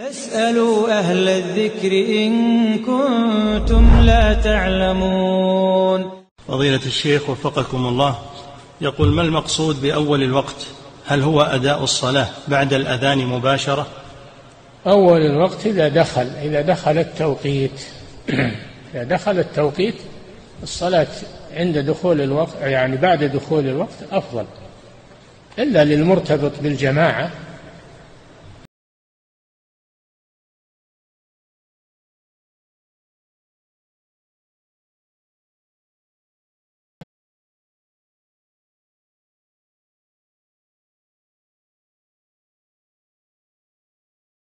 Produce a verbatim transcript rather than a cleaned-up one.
فاسألوا أهل الذكر إن كنتم لا تعلمون. فضيلة الشيخ وفقكم الله، يقول: ما المقصود بأول الوقت؟ هل هو أداء الصلاة بعد الأذان مباشرة؟ أول الوقت إذا دخل إذا دخل التوقيت إذا دخل التوقيت الصلاة عند دخول الوقت، يعني بعد دخول الوقت أفضل، إلا للمرتبط بالجماعة